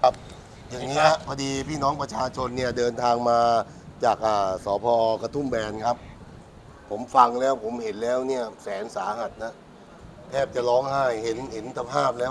ครับอย่างนี้ฮะพอดีพี่น้องประชาชนเนี่ยเดินทางมาจากสพกระทุ่มแบนครับผมฟังแล้วผมเห็นแล้วเนี่ยแสนสาหัสนะแทบจะร้องไห้เห็นสภาพแล้ว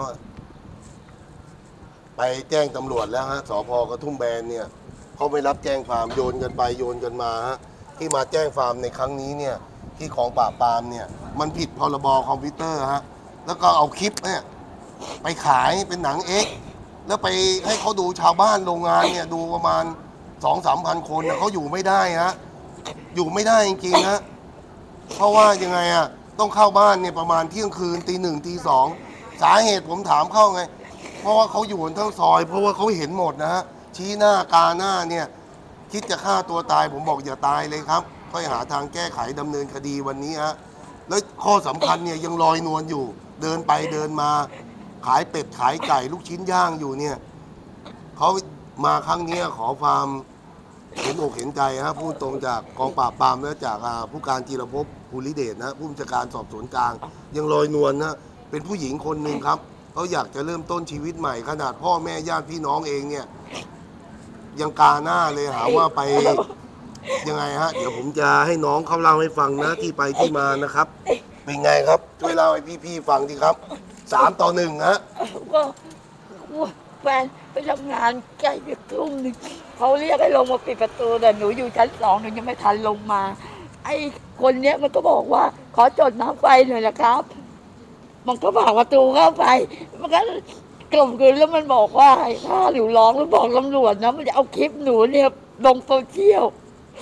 ไปแจ้งตำรวจแล้วฮะสพกระทุ่มแบนเนี่ยเขาไม่รับแจ้งความโยนกันไปโยนกันมาฮะที่มาแจ้งความในครั้งนี้เนี่ยที่ของปราบปรามเนี่ยมันผิดพรบคอมพิวเตอร์ฮะแล้วก็เอาคลิปเนี่ยไปขายเป็นหนังแล้วไปให้เขาดูชาวบ้านโรงงานเนี่ยดูประมาณ2-3 พันคนนะเขาอยู่ไม่ได้ฮะอยู่ไม่ได้จริงๆฮะเพราะว่ายังไงต้องเข้าบ้านเนี่ยประมาณเที่ยงคืนตี 1ตี 2สาเหตุผมถามเข้าไงเพราะว่าเขาอยู่ทั้งซอยเพราะว่าเขาเห็นหมดนะฮะชี้หน้ากาหน้าเนี่ยคิดจะฆ่าตัวตายผมบอกอย่าตายเลยครับค่อยหาทางแก้ไขดำเนินคดีวันนี้ฮะแล้วข้อสำคัญเนี่ยยังลอยนวลอยู่เดินไปเดินมาขายเป็ดขายไก่ลูกชิ้นย่างอยู่เนี่ยเขามาครั้งนี้ขอความเห็นอกเห็นใจฮะพูดตรงจากกองปราบปรามและจากผู้การจีรภพภูริเดชนะผู้บัญชาการสอบสวนกลางยังลอยนวลนะเป็นผู้หญิงคนหนึ่งครับเขาอยากจะเริ่มต้นชีวิตใหม่ขนาดพ่อแม่ญาติพี่น้องเองเนี่ยยังกาหน้าเลยหาว่าไปยังไงฮะเดี๋ยวผมจะให้น้องเขาเล่าให้ฟังนะที่ไปที่มานะครับเป็นไงครับช่วยเล่าให้พี่ๆฟังดีครับ3-1ฮะก็แฟนไปทำงานใกล้จะทุ่มหนึ่งเขาเรียกให้ลงมาปิดประตูแต่หนูอยู่ชั้น2หนูยังไม่ทันลงมาไอ้คนเนี้ยมันก็บอกว่าขอจดน้ำไฟหน่อยนะครับมันก็ผลักประตูเข้าไปมันก็กล่อมกลืนแล้วมันบอกว่าถ้าหนูร้องแล้วบอกตำรวจนะมันจะเอาคลิปหนูเนี่ยลงโซเชียล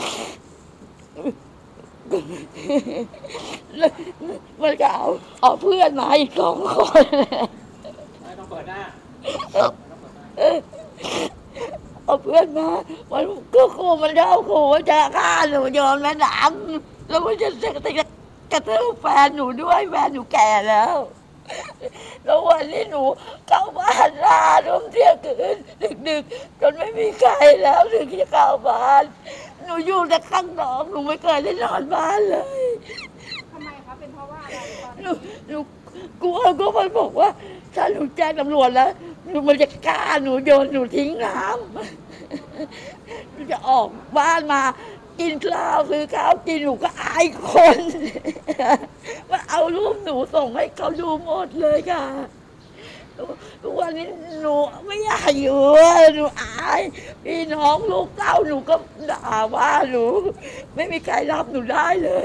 มันก็เอาเพื่อนมาอีก2 คนไม่ต้องเปิดหน้าครับเอาเพื่อนมามันก็ขู่มันจะเอาขู่ว่าจะฆ่าหนูโยนแม่น้ำแล้วมันจะกระทืบแฟนหนูด้วยแฟนหนูแก่แล้วแล้ววันที่หนูเข้าบ้านทุ่มเที่ยงคืนดึกๆจนไม่มีใครแล้วถึงจะเข้าบ้านหนูอยู่แต่ข้างนอกหนูไม่เคยได้นอนบ้านเลยทำไมคะเป็นเพราะว่าอะไรหนูกลัวก็มันบอกว่าถ้าหนูแจ้งตำรวจแล้วมันจะฆ่าหนูโยนหนูทิ้งน้ำหนูจะออกบ้านมากินข้าวซื้อข้าวกินหนูก็อายคนมันเอารูปหนูส่งให้เขาดูหมดเลยค่ะทุกวันนี้หนูไม่อยากอยู่หนูอายพี่น้องลูกเต้าหนูก็ด่าว่าหนูไม่มีใครรับหนูได้เลย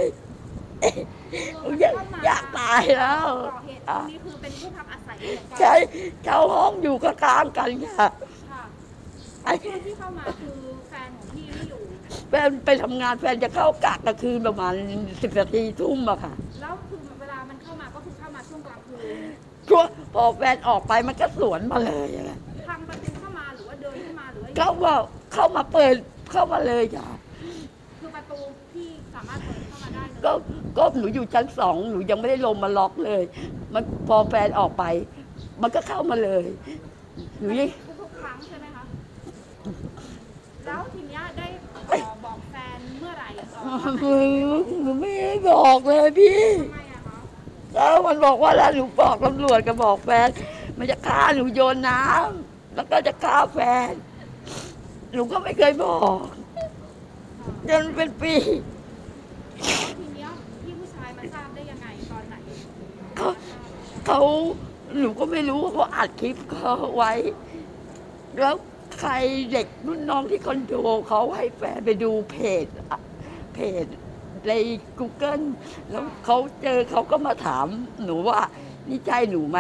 อยากตายแล้วเหตุนี้คือเป็นผู้พักอาศัยใช่เช่าห้องอยู่ก็กลางกันค่ะไอ้คนที่เข้ามาคือแฟนของพี่ไม่อยู่แฟนไปทำงานแฟนจะเข้ากะกลางคืนประมาณ10 นาทีทุ่มอะค่ะแล้วคือเวลามันเข้ามาก็คือเข้ามาช่วงกลางคืนช่วงพอแฟนออกไปมันก็สวนมาเลยอะไรทางประตูเข้ามาหรือว่าเดินเข้ามาหรือว่าเข้ามาเปิดเข้ามาเลยจ้ะคือประตูพี่สามารถเปิดเข้ามาได้เลยก็หนูอยู่ชั้น2หนูยังไม่ได้ลงมาล็อกเลยมันพอแฟนออกไปมันก็เข้ามาเลยหนูยังทุกครั้งใช่ไหมคะแล้วทีเนี้ยได้บอกแฟนเมื่อไหร่หนูไม่ได้บอกเลยพี่ทำไมอะคะแล้วมันบอกว่าแล้วหนูบอกตำรวจก็บอกแฟนมันจะฆ่าหนูโยนน้ำแล้วก็จะฆ่าแฟนหนูก็ไม่เคยบอกจนเป็นปีทีเนี้ยพี่ผู้ชายมาทราบได้ยังไงตอนไหนเขาหนูก็ไม่รู้ว่าเขาอัดคลิปเขาไว้แล้วใครเด็กรุ่นน้องที่คอนโดเขาให้แฟนไปดูเพจใน Google แล้วเขาเจอเขาก็มาถามหนูว่านี่ใช่หนูไหม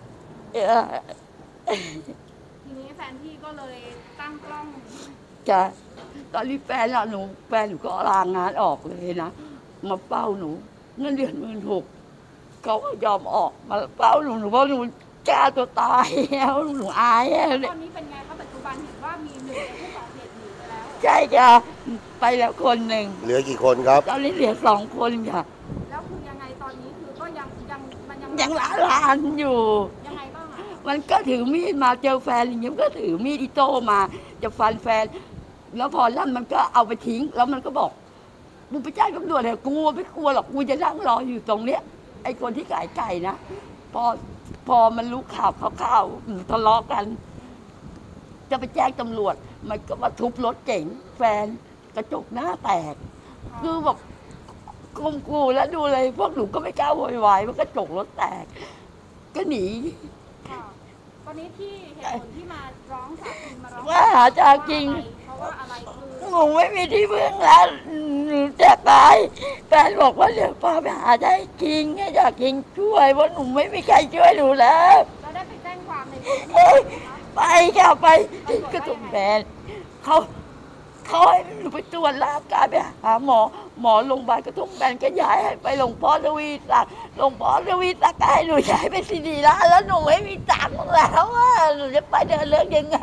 ทีนี้แฟนพี่ก็เลยตั้งกล้องจะตอนนี้แฟนหนูก็ลางานออกเลยนะมาเฝ้าหนูเงินเดือน16,000เขาก็ยอมออกมาเฝ้าหนูเพราะหนูฆ่าตัวตายแล้วหนูอายตอนนี้เป็นไงคะปัจจุบันเห็นว่ามี1ในผู้ก่อเหตุหนีไปแล้วใช่จ้ะไปแล้วคนหนึ่งเหลือกี่คนครับตอนนี้เหลือ2 คนค่ะแล้วคือยังไงตอนนี้คือก็ยังลานอยู่ยังไงบ้างมันก็ถือมีดมาเจอแฟนอย่างเงี้ยก็ถือมีดอิโต้มาจะฟันแฟนแล้วพอลั่นมันก็เอาไปทิ้งแล้วมันก็บอกมึงไปแจ้งตำรวจเถอะกูไม่กลัวหรอกกูจะนั่งรออยู่ตรงเนี้ยไอ้คนที่ขายไก่นะพอมันรู้ข่าวทะเลาะกันจะไปแจ้งตำรวจมันก็มาทุบรถเก๋งแฟนกระจกหน้าแตกคือแบบข่มขู่แล้วดูเลยพวกหนูก็ไม่กล้าโวยวายมันกระจกรถแตกก็หนีค่ะตอนนี้ที่เหตุผลที่มาร้องจากกินมาร้องว่าหาจากกินเพราะว่าอะไรคือหนูไม่มีที่พึ่งแล้วหนูจะตายแฟนบอกว่าเดี๋ยวพาไปหาได้กินให้อยากกินช่วยเพราะหนูไม่มีใครช่วยหนูแล้วเราได้ไปแจ้งความในพื้นที่เอ้ยไหมคะไปค่ะไปกระตุ้มแบนเขาให้หนูไปตรวจร่างกายไปหาหมอโรงพยาบาลกระตุ้มแบนก็ย้ายให้ไปหลวงพ่อทวีศักดิ์หลวงพ่อทวีศักดิ์ก็ให้หนูย้ายไปศิริราชแล้วหนูไม่มีตังค์แล้วว่าหนูจะไปเดินเรื่องยังไง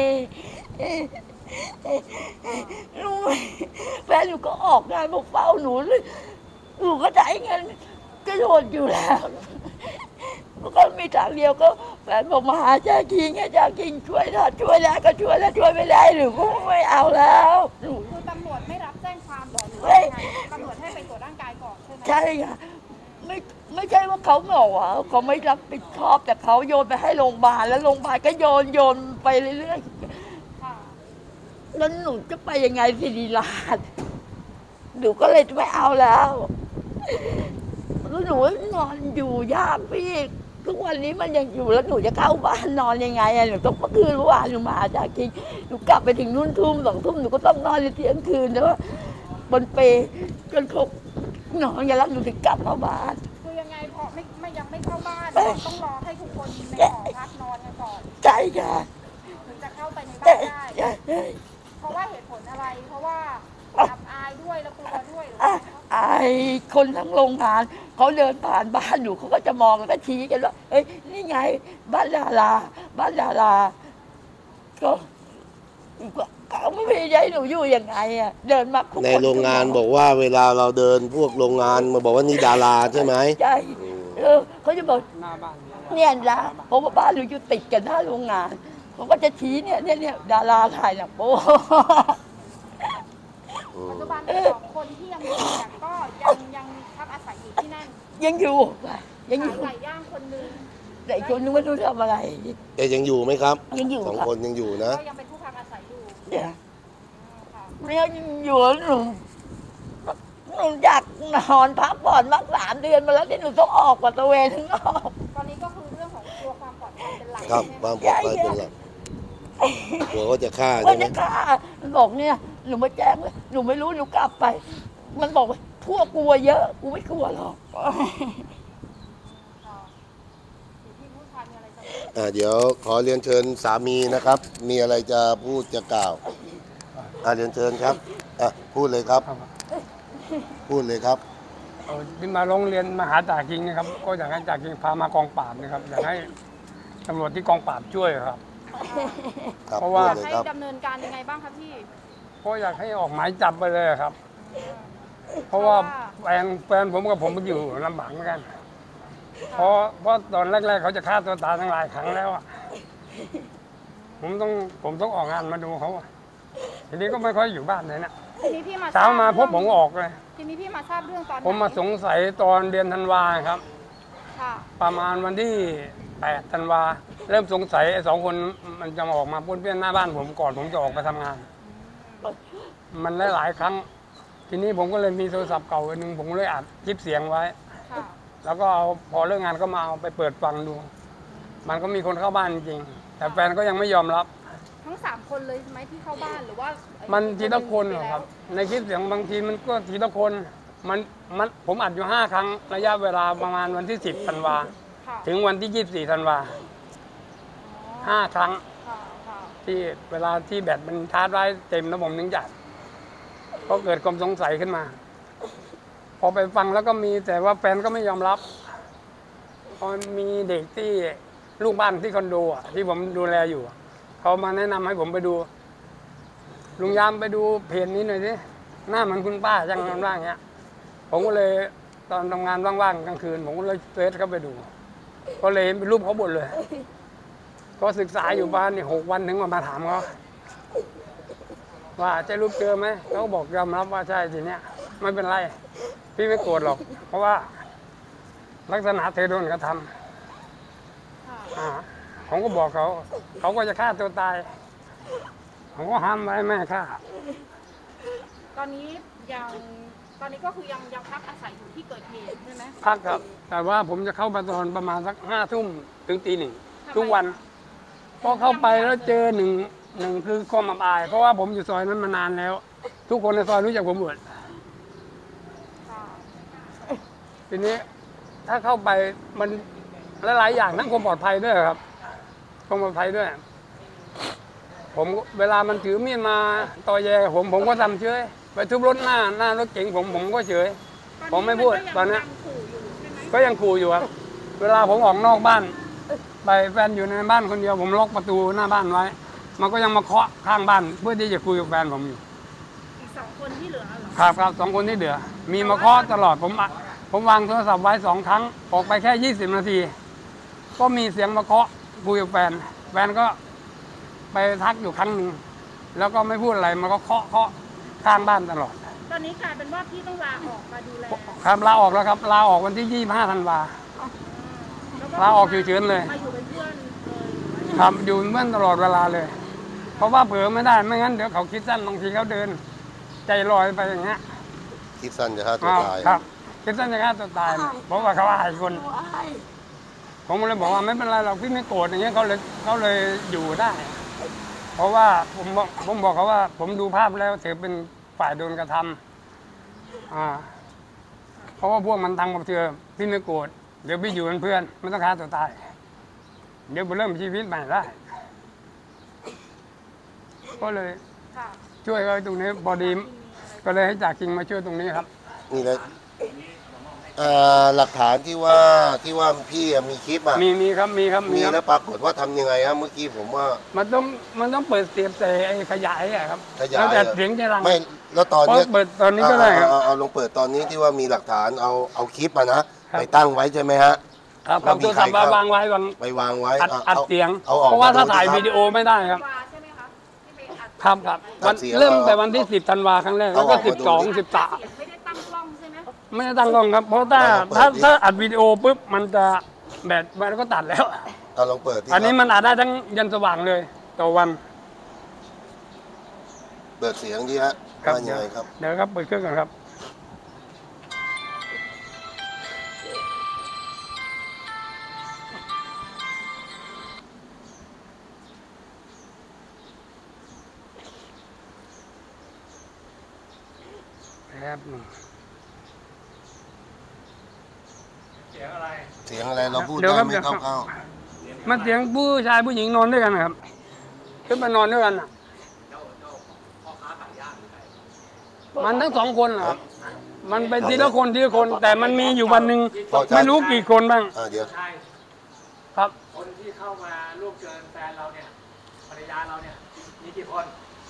หนูแฟนหนูก็ออกงานมาเฝ้าหนูก็ได้เงินก็โดนอยู่แล้วก็มีทางเดียวก็แฟนบอกมาหาจากกินให้จากกินช่วยถ้าช่วยได้ก็ช่วยแล้วช่วยไม่ได้หนูก็ไม่เอาแล้วหนูคือตำรวจไม่รับแจ้งความหรอกหรือเฮ้ว่าย ยังไงตำรวจให้ไปตรวจร่างกายก่อนใช่ไหมใช่ค่ะไม่ใช่ว่าเขาบอกว่าเขาไม่รับผิดชอบแต่เขาโยนไปให้โรงพยาบาลแล้วโรงพยาบาลก็โยนไปเรื่อยค่ะๆแล้วหนูจะไปยังไงศิริราชหนูก็เลยไม่เอาแล้วแล้วหนูนอนอยู่ยากพี่ทุกวันนี้มันยังอยู่แล้วหนูจะเข้าบ้านนอนยังไงอะหนูต้องเมื่อคืนเมื่อวานหนูมาจากกินหนูกลับไปถึงนู่นทุ่ม2 ทุ่มหนูก็ต้องนอนในเที่ยงคืนแล้วบนเปรจนครบนอนกันแล้วหนูถึงกลับมาบ้านคือยังไงพอไม่ยังไม่เข้าบ้านต้องรอให้ทุกคนในหอพักนอนกันก่อนใช่ค่ะถึงจะเข้าไปในบ้านได้ใช่เพราะว่าเหตุผลอะไร เพราะว่าอับอายด้วยแล้วกลัวด้วยหรืออ่ะว่าไอ้คนทั้งโรงงานเขาเดินผ่านบ้านหนูเขาก็จะมองแล้วก็ชี้กันว่าเฮ้ยนี่ไงบ้านดาราก็เขาไม่มีใจหนูอยู่ยังไงอ่ะเดินมาทุกคในโรงงานบอกว่าเวลาเราเดินพวกโรงงานมาบอกว่านี่ดาราใช่ไหมใช่เขาจะบอกหน้าบ้านเนี่ยนะเพราะว่าบ้านหนูอยู่ติดกันหน้าโรงงานเขาก็จะชี้เนี่ยดาราถ่ายหนังโป๊ปัจจุบันสองคนที่ยังอยู่เนี่ยก็ยังพักอาศัยอยู่ที่นั่นยังอยู่ค่ะยังอยู่ขายไก่ย่างคนนึงแต่อีกคนนึงไม่รู้ทำอะไรยังอยู่ไหมครับยังอยู่สองค่ะคนยังอยู่นะก็ยังเป็นผู้พักอาศัยอยู่เนี่ยค่ะเนี่ยอยู่หนูอยากนอนพักผ่อนมาก3 เดือนมาแล้วที่หนูต้องออกกว่าตะเวนข้างนอกตอนนี้ก็คือเรื่องของตัวความปลอดภัยเป็นหลักครับใช่ไหมความปลอดภัยเป็นหลักกลัวเขาจะฆ่าว่าใช่ไหมจะฆ่ามันบอกเนี่ยหนูมาแจ้งเลยหนูไม่รู้หนูกลับไป มันบอกว่าพวกกลัวเยอะกูไม่กลัวหรอกค่ะอยู่ที่ผู้ชายมีอะไรจะพูดเดี๋ยวขอเรียนเชิญสามีนะครับ มีอะไรจะพูดจะกล่าวเรียนเชิญครับพูดเลยครับ พูดเลยครับที่มาโรงเรียนมาหาจ่ากิงนะครับ ก็อยากให้จ่ากิงพามากองปราบนะครับ อยากให้ตำรวจที่กองปราบช่วยครับครับเพราะว่าพูดเลยให้ครับดำเนินการยังไงบ้างครับพี่ก็อยากให้ออกหมายจับไปเลยครับ เพราะว่าแฟนผมกับผมมันอยู่ลำบากเหมือนกัน เพราะตอนแรกๆเขาจะฆ่าตัวตายทั้งหลายครั้งแล้วอะผมต้องออกงานมาดูเขาอะทีนี้ก็ไม่ค่อยอยู่บ้านเลยนะทีนี้พี่มาเช้ามาพบผมออกเลยทีนี้พี่มาทราบเรื่องตอนไหนผมมาสงสัยตอนเดือนธันวาครับค่ะประมาณวันที่8 ธันวาเริ่มสงสัยไอ้2 คนมันจะมาออกมาป้วนเปี้ยนหน้าบ้านผมก่อนผมจะออกไปทำงาน มันหลายๆครั้ง ทีนี้ผมก็เลยมีโทรศัพท์เก่าอันหนึงผมเลยอัดคลิปเสียงไว้ค่ะแล้วก็เอาพอเลิกงานก็มาเอาไปเปิดฟังดู มันก็มีคนเข้าบ้านจริงๆแต่แฟนก็ยังไม่ยอมรับทั้ง3 คนเลยไหมที่เข้าบ้านหรือว่ามันทีละคนเหรอครับ ในคลิปเสียงบางทีมันก็ทีละคนมันผมอัดอยู่5 ครั้งระยะเวลาประมาณวันที่10 ธันวาค่ะถึงวันที่ 24 ธันวา 5 ครั้งค่ะค่ะที่เวลาที่แบตมันชาร์จไว้เต็มแล้วผมถึงจัดก็เกิดความสงสัยขึ้นมา พอไปฟังแล้วก็มีแต่ว่าแฟนก็ไม่ยอมรับพอมีเด็กที่ลูกบ้านที่คอนโดอ่ะที่ผมดูแลอยู่เขามาแนะนำให้ผมไปดู ลุงยามไปดูเพจนี้หน่อยสิหน้าเหมือนคุณป้าจังว่างเงี้ยผมก็เลยตอนทำงานว่างๆกลางคืน ผมก็เลยเฟซเข้าไปดู ก็เลยเห็นเป็นรูปเขาหมดเลย ก็ศึกษาอยู่บ้านนี่6 วันถึงมาถามเขาว่าใช่รูปเจอไหมเขาบอกยอมรับว่าใช่ทีเนี้ยไม่เป็นไรพี่ไม่โกรธหรอก เพราะว่าลักษณะเธอโดนกระทำค่ะผมก็บอกเขาก็จะฆ่าตัวตายผมก็ห้ามไว้ไม่ให้ฆ่าตอนนี้ก็คือยังพักอาศัยอยู่ที่เกิดเหตุใช่ไหมพักครับ แต่ว่าผมจะเข้าไปตอนประมาณสัก5 ทุ่มถึงตี 1ทุกวันพอเข้าไปแล้วเจอหนึ่งคือความอับอาย เพราะว่าผมอยู่ซอยนั้นมานานแล้ว ทุกคนในซอยรู้จักผมหมดค่ะทีนี้ถ้าเข้าไปมันหลายๆอย่างทั้งความปลอดภัยด้วยครับความปลอดภัยด้วย ผมเวลามันถือมีดมาต่อแย่ผมก็ทำเฉยไปทุบรถหน้ารถเก๋งผมก็เฉย ผมไม่พูดตอนนี้ ก็ยังขู่อยู่ครับ เวลาผมออกนอกบ้าน ไปแฟนอยู่ในบ้านคนเดียวผมล็อกประตูหน้าบ้านไว้ มันก็ยังมาเคาะข้างบ้าน เพื่อที่จะคุยกับแฟนผมอยู่อีก2 คนที่เหลือเหรอครับ2 คนที่เหลือมีมาเคาะตลอดผมวางโทรศัพท์ไว้2 ครั้งออกไปแค่20 นาที ก็มีเสียงมาเคาะคุยกับแฟนก็ไปทักอยู่ครั้งหนึ่งแล้วก็ไม่พูดอะไรมันก็เคาะข้างบ้านตลอดตอนนี้กลายเป็นว่าพี่ต้องลาออกมาดูแลครับลาออกแล้วครับลาออกวันที่25 ธันวาแล้วลาออกเฉยๆเลยมาอยู่เป็นเพื่อนเลยครับอยู่เมื่อตลอดเวลาเลย เพราะว่าเผลอไม่ได้ไม่งั้นเดี๋ยวเขาคิดสั้นบางทีเขาเดิน ใจลอยไปอย่างเงี้ยคิดสั้นจะฆ่าตัวตายครับคิดสั้นจะฆ่าตัวตายเนี่ยเพราะว่าเขาอายคน ผมเลยบอกว่าไม่เป็นไรหรอกพี่ไม่โกรธอย่างเงี้ยเขาเลยอยู่ได้ เพราะว่าผมบอกเขาว่า ผมดูภาพแล้วถือเป็นฝ่ายโดนกระทำเพราะว่าพวกมันทำกับเธอพี่ไม่โกรธเดี๋ยวพี่อยู่เป็นเพื่อนไม่ต้องฆ่าตัวตาย เดี๋ยวไปเริ่มชีวิตใหม่ได้ก็เลยค่ะช่วยเขาตรงนี้พอดีก็เลยให้จ่าคิงมาช่วยตรงนี้ครับนี่เลยหลักฐานที่ว่าพี่มีคลิปอ่ะมีครับมีครับแล้วปรากฏว่าทำยังไงครับเมื่อกี้ผมว่ามันต้องเปิดเสียบแต่ไอ้ขยายอะครับขยายแล้วแต่เสียงจะรังไม่แล้วตอนเพราะนี้เปิดตอนนี้ก็ได้ครับเอาลงเปิดตอนนี้ที่ว่ามีหลักฐานเอาคลิปอะนะไปตั้งไว้ใช่ไหมฮะครับแล้วมีตัวใครสัมภาระวางไว้วางไปวางไว้อัดเสียงเอาออกเพราะว่าถ้าดูถ่ายสิครับวิดีโอไม่ได้ครับวาใช่ไหมคะที่ไปอัดครับอัวัดนเสียงเริ่มเอาแต่วันที่10 ธันวาครั้งแรกแล้วก็เอาออกมาดู 12 13 เสียงไม่ได้ตั้งกล้องใช่ไหมไม่ได้ตั้งกล้องครับ เพราะถ้าอัดวิดีโอปุ๊บมันจะแบตมันก็ตัดแล้วเอาลองเปิดที่อันนี้มันอัดได้ทั้งยันสว่างเลยต่อวันเปิดเสียงดีฮะว่ายังไงครับเดี๋ยวครับเปิดเครื่องก่อนครับแป๊บหนึงเสียงอะไรเราพูดเดี๋ยวได้ครับไม่เดี๋ยวเข้ามันเสียงผู้ชายผู้หญิงนอนด้วยกันนะครับขึ้นมานอนด้วยกันน่ะมันทั้ง2 คนนะครับ มันเป็นทีละคนแต่มันมีอยู่วันหนึ่งไม่รู้กี่คนบ้างเดี๋ยวใช่ครับคนที่เข้ามาร่วมเกินแฟนเราเนี่ยภรรยาเราเนี่ยมีกี่คน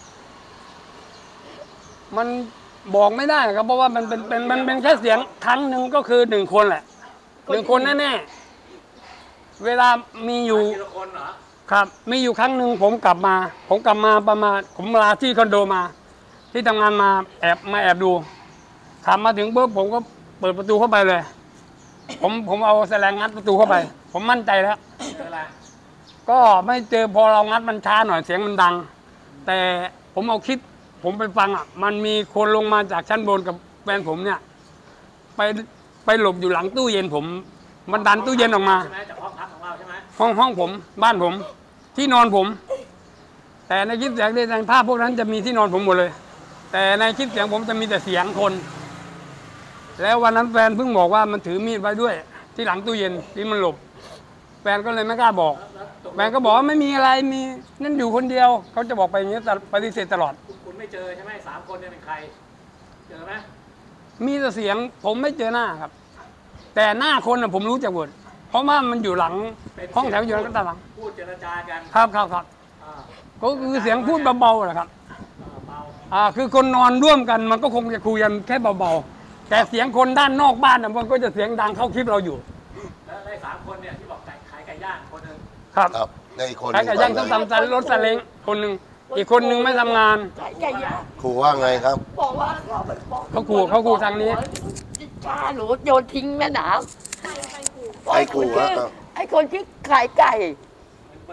มันบอกไม่ได้ครับเพราะว่ามันเป็นแค่เสียงครั้งหนึ่งก็คือ1 คนแหละ1 คนแน่ๆเวลามีอยู่ทีละคนเหรอครับมีอยู่ครั้งหนึ่งผมกลับมาประมาณผมลาที่คอนโดมา ที่ทำงานมาแอบดูขับมาถึงปุ๊บผมก็เปิดประตูเข้าไปเลย ผมเอาแสลงงัดประตูเข้าไป ผมมั่นใจแล้วเจออะไรก็ไม่เจอพอเรางัดมันช้าหน่อยเสียงมันดัง แต่ผมเอาคลิปผมไปฟังอ่ะมันมีคนลงมาจากชั้นบนกับแฟนผมเนี่ย ไปหลบอยู่หลังตู้เย็นผม มันดันตู้เย็นออกมาใช่ไหมจากห้องพักของเราใช่ไหมห้องผมบ้านผม ที่นอนผม แต่ในคลิปเสียงในภาพพวกนั้นจะมีที่นอนผมหมดเลย แต่ในคลิปเสียงผมจะมีแต่เสียงคน แล้ววันนั้นแฟนเพิ่งบอกว่ามันถือมีดไว้ด้วย ที่หลังตู้เย็นที่มันหลบ แฟนก็เลยไม่กล้าบอก แฟนก็บอกว่าไม่มีอะไรมีนั่นอยู่คนเดียวเขาจะบอกไปอย่างนี้แต่ปฏิเสธตลอดคุณไม่เจอใช่ไหม3 คนเนี่ยเป็นใคร เจอไหมมีแต่เสียงผมไม่เจอหน้าครับ แต่หน้าคนน่ะผมรู้จักหมดเพราะว่ามันอยู่หลังห้องแถวอยู่หลังด้านหลังพูดเจรจากันครับอ่าก็คือเสียงพูดเบาๆแหละครับเบาคือคนนอนร่วมกันมันก็คงจะคุยกันแค่เบาๆแต่เสียงคนด้านนอกบ้านน่ะมันก็จะเสียงดังเข้าคลิปเราอยู่แล้วไอ้3 คนเนี่ยที่บอกขายไก่ย่างคนหนึ่งครับครับในอีกคนหใครนึ่งกับย่างต้องทำรถซาเล้งคนหนึ่งอีกคนหนึ่งไม่ทำงานไก่ย่างครูว่าไงครับบอกว่าเขาไปบอกเขาขู่ทางนี้ฆ่าหนูโยนทิ้งแม่น้ใครขู่ำใครขู่ฮะไอ้คนที่ขายไก่เบอ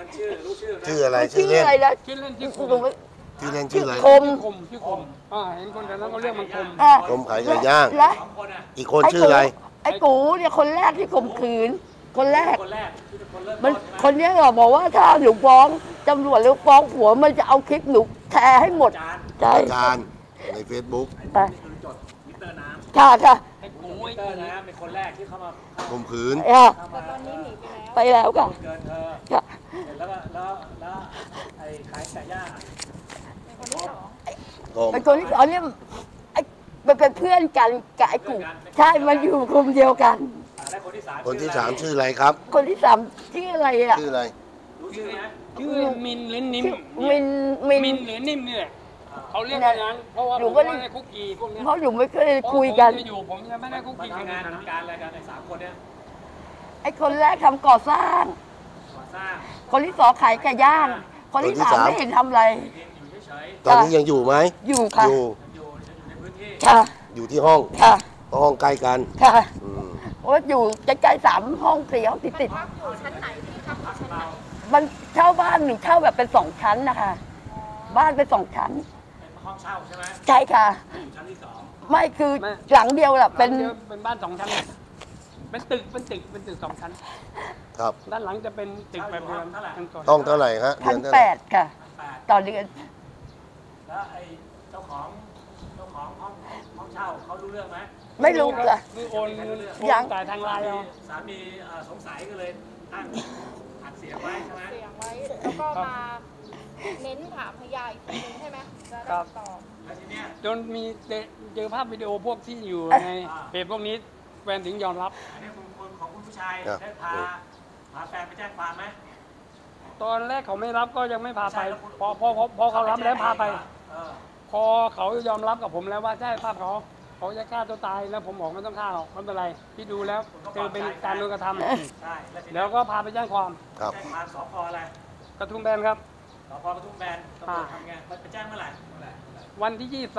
มันชื่อรู้ชื่อนะชื่ออะไรมันชื่ชื่ออเล่นอะไรนะชื่อเล่นชื่อคมหนูไม่ชื่อเล่นชื่ออะไรคมชื่อคมเห็นคนแถวนั้นเขาเรียกมันคมอ่ะคมขายไก่ย่างและสองคนอ่ะอีกคนชื่ออะไรไอ้กูเนี่ยคนแรกที่ข่มขืน คนแรกคนแรกที่เป็นคนเริ่มมันต้นใช่ไหมคนเนี้ยเหรอบอกว่าถ้าหนูฟ้องตำรวจหรือฟ้องผัวมันจะเอาคลิปหนูแชร์ให้หมดจานใช่อาจารย์ใน Facebook ไปนี่คือจดมิเตอร์น้ค่ะค่ะไอ้กูำมิเตอร์น้ำเป็นคนแรกที่เข้ามาข่มขืนค่ะเข้ามาตอนนี้หนีไปแล้วไปแล้วค่ะเกินเธอค่ะเสร็จแล้วก็แล้วไอ้ขายไก่ย่างเป็นคนที่สองผมไอ้คนที่สองเนี่ยไอ้มันเป็นเพื่อนกันกับไอ้กูใช่มันอยู่กลุ่มเดียวกันและคนที่สามคนที่สามชื่ออะไรครับคนที่สามชื่ออะไรอ่ะชื่ออะไรรู้ชื่อไหมชื่อมินหรือนิ่มมินมิมินนหรือนิ่มนี่แหละเขาเรียกกันอย่างนั้นเพราะว่าหนูผมก็ไม่เลยได้คุกกี้พวกเนี้ยเพราะหนูไม่เคยคุยกันผมจะอยู่ผมจะไม่ได้คุกมันกี้กันทำงานทำการอะไรกันไอ้สามคนเนี้ยไอ้คนแรกทำก่อสร้างก่อสร้างคนที่สองขายไก่ย่าง คนที่สามไม่เห็นทำอะไรเพียงอยู่เฉยตอนนี้ยังอยู่ไหมอยู่ค่ะอยู่ๆอยู่ในพื้นที่ค่ะอยู่ที่ห้องค่ะเพราะห้องใกล้กันค่ะอืมโอ้ยอยู่ใกล้ๆ3 ห้อง4 ห้องติดพักอยู่ชั้นไหนที่พักอยู่ชั้นไหนๆมันเช่าบ้านหนูเช่าแบบเป็น2 ชั้นนะคะ บ้านเป็น2 ชั้นเป็นห้องเช่าใช่ไหมใช่ค่ะอยู่ชั้นที่สองไม่คือหลังเดียวแหละเป็นเป็นบ้าน2 ชั้นเป็นตึก2 ชั้นครับด้านหลังจะเป็นตึกแบบเดิมทั้งก่อนห้องเท่าไหร่ฮะ เดืพัอน นเท่าไหร่ 8ค่ะแปดต่อเดือนแล้วไอ้เจ้าของห้องเช่าเขารู้เรื่องไหมไม่รู้ค่ะคือโอนเงินโอยังนจ่ายทางไลน์เอาสามีสงสัยก็เลยตั้งอัดเสียงไว้ใช่ไหมเสียงไว้ แล้วก็มาเน้นถามพยานอีกทีนึงใช่ไหมจะได้ตอบแล้วทีเนี้ยจนมีเจอภาพวิดีโอพวกที่อยู่ในเพจพวกนี้แฟนถึงยอมรับอันนี้คุณของคุณผู้ชายได้พาแฟนไปแจ้งความไหมตอนแรกเขาไม่รับก็ยังไม่พาไป พอเขารับแล้วพาไปเออพอเขายอมรับกับผมแล้วว่าใช่ภาพเขาจะฆ่าตัวตายแล้วผมบอกไม่ต้องฆ่าหรอกไม่เป็นไรพี่ดูแล้วเจอเป็นการโดนกระทำใช่แล้วทีแล้วก็พาไปแจ้งความครับแจ้งความสพอะไรกระทุ่มแบนครับสพกระทุ่มแบนตำรวจทำไงไปแจ้งเมื่อไหร่วันที่เดือน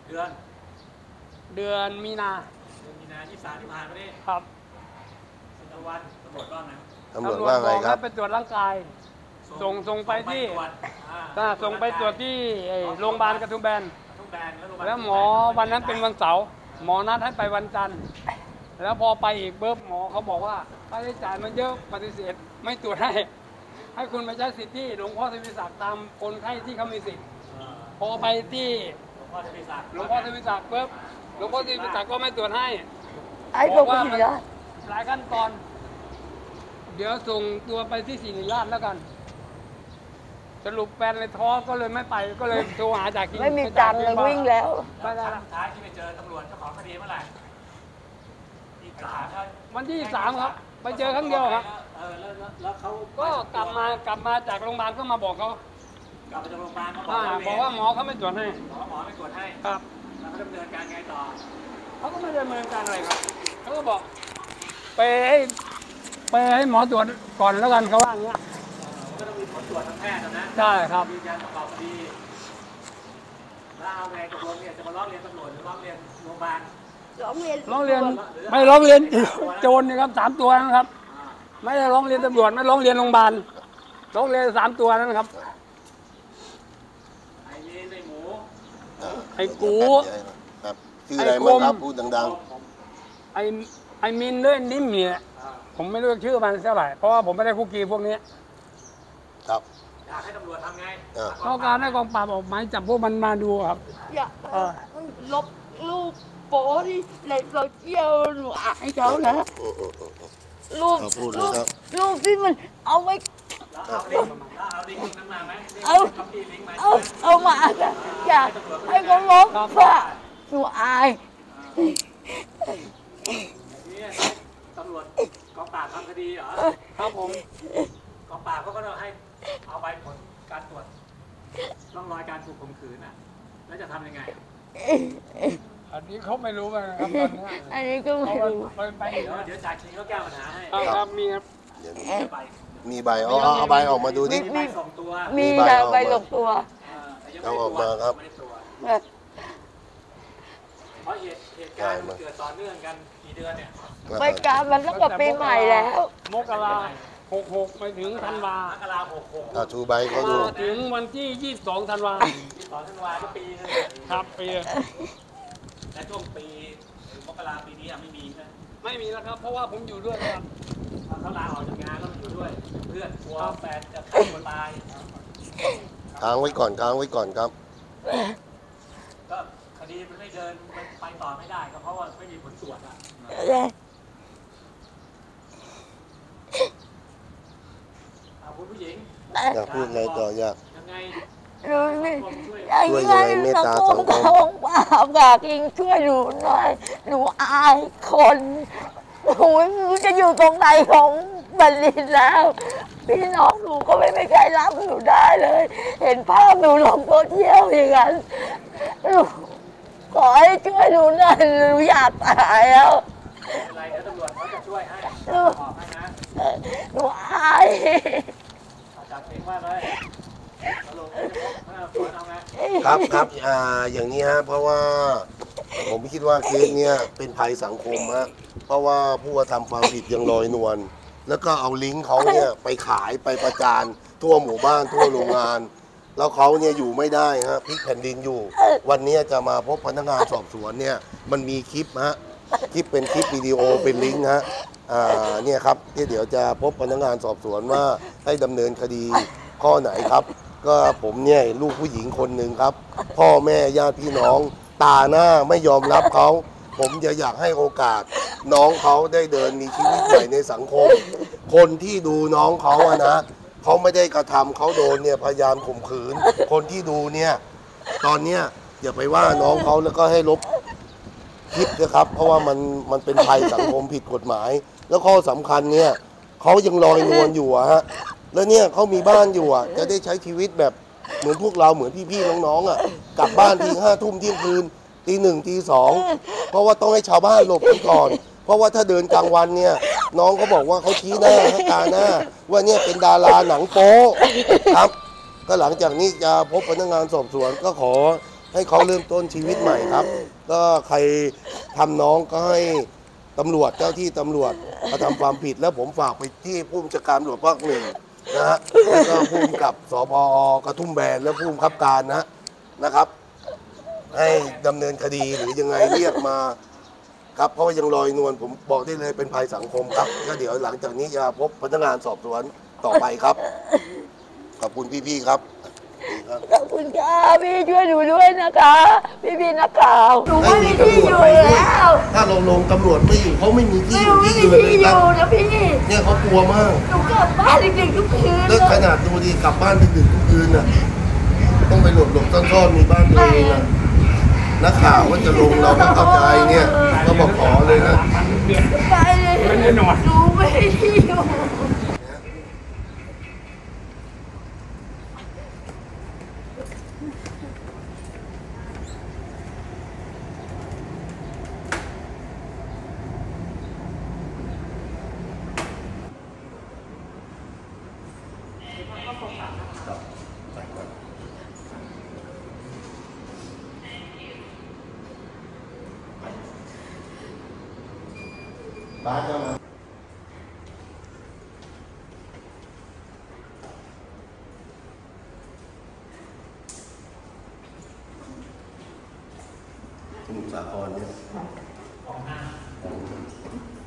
23 เดือนมีนามีนา23ที่ผ่านมานี่ครับ 10 วันตำรวจว่าไงตำรวจว่าไงบอกครับให้ไปตรวจร่างกาย ส่งไปที่ตรวจส่งไปตรวจที่โรงพยาบาลกระทุ่มแบนกระทุ่มแบนแล้วโรงพยาบาลแล้วหมอวันนั้นเป็นวันเสาร์หมอนัดให้ไปวันจันทร์แล้วพอไปอีกเบิบหมอเขาบอกว่าค่าใช้จ่ายมันเยอะปฏิเสธไม่ตรวจให้คุณไปใช้สิทธิ์ที่หลวงพ่อทวีศักดิ์ตามคนไข้ที่เขามีสิทธิ์พอไปที่หลวงพ่อทวีศักดิ์หลวงพ่อทวีศักดิ์เบิบหลวงพ่อทวีศักดิ์ก็ไม่ตรวจให้ไอ้ตัวผู้หญิงนะหลายขั้นตอน เดี๋ยวส่งตัวไปที่ศิริราชแล้วกัน สรุปแฟนเลยท้อก็เลยไม่ไปก็เลยโทรหาจากที่ไม่มีตังค์เลยวิ่งแล้วไม่ได้ครั้ละงสุดท้ายที่ไปเจอตำรวจเจ้าของคดีเมื่อไหร่อีกสามครับวันที่3ครับ ไปเจอครั้งเดียวครับแล้วเขาก็กลับมาจากโรงพยาบาลก็มาบอกเขากลับไปจากโรงพยาบาลเขาบอกว่าหมอเขาไม่ตรวจให้หมอไม่ตรวจให้ครับแล้วเขาดำเนินการไงต่อเขาก็ไม่ดำเนินการอะไรครับเขาก็บอกไปให้หมอตรวจก่อนแล้วกันเขาว่าอย่างเงี้ยก็ต้องมีผลตรวจทางแพทย์นะใช่ครับยืนยันประกอบคดีแล้วเอาไงตกลงเนี่ยจะมาร้องเรียนตำรวจหรือร้องเรียนโรงพยาบาลร้องเรียนร้องเรียนไม่ร้องเรียนโจรนี่ครับ3 ตัวนะครับ ไม่ได้ร้องเรียนตำรวจไม่ร้องเรียนโรงพยาบาลร้องเรียน3 ตัวนั้นครับไอ้นี่ไอ้หมูไอ้กูครับชื่ออะไรมั้งครับพูดดังไอ้มินด้วยนิ่มเนี่ยผมไม่รู้ชื่อมันเท่าไหร่เพราะว่าผมไม่ได้คุกกี้พวกนี้ๆ ครับอยากให้ตำรวจทำไงเขาการให้กองปราบออกหมายจับพวกมันมาดูครับอย่าลบรูปโป๊ที่ในโซเชียลหนูอายเขานะรูปเอาพูดเลยครับรูปที่มันเอาไว้แล้วเอาลิงก์นั้นมาไหมเอาคัมภีร์ลิงก์มาเอามาค่ะอยากให้เขาลบว่าหนูอายเนี่ยตำรวจกองปราบทำคดีเหรอครับผมกองปราบเขาก็ต้องให้เอาใบผลการตรวจร่องรอยการถูกข่มขืนน่ะแล้วจะทำยังไงอันนี้เขาไม่รู้กันนะครับตอนนี้อันนี้ก็ไม่รู้ไปเดี๋ยวจ่ายชิงเขาแก้ปัญหาให้ครับมีครับเดี๋ยวใบมีใบเอาใบออกมาดูดิมีใบส่งตัวมีใบแต่ออกมาใบหลบตัวแต่ยังเอาออกมาครับไม่ได้ตรวจแบบเพราะเหตุการณ์มันเกิดต่อเนื่องกันกี่เดือนเนี่ยไปการมันตั้งแต่ปีใหม่แล้วมกรา 66ไปถึงธันวามกราคมชูใบเขาดูมาถึงวันที่ 22 ธันวา 2 ธันวาก็ปีนึงครับปีและช่วงปีมกราปีนี้ไม่มีใช่ไหมไม่มีแล้วครับ เพราะว่าผมอยู่ด้วยครับเขาลาออกจากงานแล้วอยู่ด้วย เพื่อนกลัวแฟนจะฆ่าตัวตายค้างไว้ก่อนครับก็คดีมันไม่เดินมันไปต่อไม่ได้ก็เพราะว่าไม่มีผลตรวจอ่ะคุณผู้หญิงอยากพูดอะไรต่ออยากยังไงช่วยยังไงเมตตาสังคมของป้าอยากยิงช่วยหนูหน่อยหนูอายคนหนูไม่รู้จะอยู่ตรงไหนของบัลลินแล้วพี่น้องหนูก็ไม่มีใครรับหนูได้เลย เห็นภาพหนูลงโซเชียลอย่างนั้นขอให้ช่วยหนูหน่อยหนูอยากตายแล้วอะไรเดี๋ยวตำรวจเขาจะช่วยให้บอกให้นะหนูอายจับเองว่าเลยสรุปฝนเอาไงครับอย่างนี้ฮะเพราะว่าผมคิดว่าเคสเนี้ยเป็นภัยสังคมฮะเพราะว่าผู้กระทำความผิดยังลอยนวลแล้วก็เอาลิงก์เขาเนี่ยไปขายไปประจานทั่วหมู่บ้านทั่วโรงงาน แล้วเขาเนี่ยอยู่ไม่ได้ฮะพลิกแผ่นดินอยู่ วันนี้จะมาพบพนักงานสอบสวนเนี่ยมันมีคลิปฮะคลิปเป็นคลิปวิดีโอเป็นลิงก์ฮะเนี่ยครับที่เดี๋ยวจะพบพนักงานสอบสวนว่าให้ดำเนินคดีข้อไหนครับ ก็ผมเนี่ยลูกผู้หญิงคนหนึ่งครับ พ่อแม่ญาติพี่น้องตาหน้าไม่ยอมรับเขา ผมจะอยากให้โอกาสน้องเขาได้เดินมีชีวิตใหม่ในสังคม คนที่ดูน้องเขาอะนะเขาไม่ได้กระทำเขาโดนเนี่ยพยายามข่มขืน คนที่ดูเนี่ยตอนเนี้ยอย่าไปว่าน้องเขาแล้วก็ให้ลบคลิปนะครับ เพราะว่ามันเป็นภัยสังคมผิดกฎหมาย แล้วข้อสำคัญเนี่ยเขายังลอยนวลอยู่อะฮะแล้วเนี่ยเขามีบ้านอยู่อ่ะจะได้ใช้ชีวิตแบบเหมือนพวกเราเหมือนพี่ๆน้องๆอ่ะกลับบ้านที5 ทุ่มเที่ยงคืนตี 1ตี 2เพราะว่าต้องให้ชาวบ้านหลบไปก่อน เพราะว่าถ้าเดินกลางวันเนี่ยน้องเขาบอกว่าเขาชี้หน้าให้ตาหน้า ว่าเนี่ยเป็นดาราหนังโป๊ครับก็หลังจากนี้จะพบพนักงานสอบสวนก็ขอให้เขาเริ่มต้นชีวิตใหม่ครับ ก็ใครทำน้องก็ให้ตำรวจเจ้าที่ตำรวจกระทำความผิดแล้วผมฝากไปที่ผู้บัญชาการตำรวจภาค 1นะฮะแล้วก็ผู้กำกับสพกระทุ่มแบนและผู้บังคับการนะครับ ให้ดำเนินคดีหรือยังไงเรียกมาครับเพราะว่ายังลอยนวลผมบอกได้เลยเป็นภัยสังคมครับก็เดี๋ยวหลังจากนี้จะพบพนักงานสอบสวนต่อไปครับขอบคุณพี่ๆครับขอบคุณค่ะพี่ช่วยหนูด้วยนะคะพี่นักข่าวหนูไม่มีที่อยู่แล้วถ้าเราลงตำรวจไม่อยู่เขาไม่มีที่หนูไม่มีอยู่เลยที่อครับยู่นะพี่เนี่ยเขากลัวมากหนูกลับบ้านดึกๆทุกคืนแล้วขนาดดูดีกลับบ้านดึกๆทุกคืนน่ะต้องไปหลบซ่อนๆมีบ้านตัวเองน่ะนักข่าวว่าจะลงเราไม่เข้าใจเนี่ยก็บอกขอเลยนะไปเลยหนูไม่มีที่อยู่บ้านก็มาสมุทรสาครเนี่ย